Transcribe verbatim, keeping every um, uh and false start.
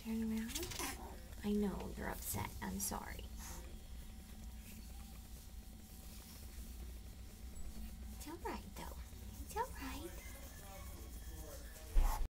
Turn around. I know you're upset. I'm sorry.